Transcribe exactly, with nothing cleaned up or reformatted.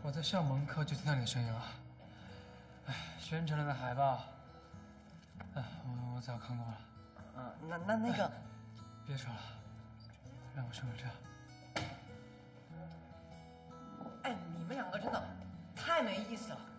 我在校门口就听到你的声音了。哎，宣传栏的海报，哎，我我早看过了。 嗯，那那那个， 别说了，让我睡会觉。 哎，你们两个真的太没意思了。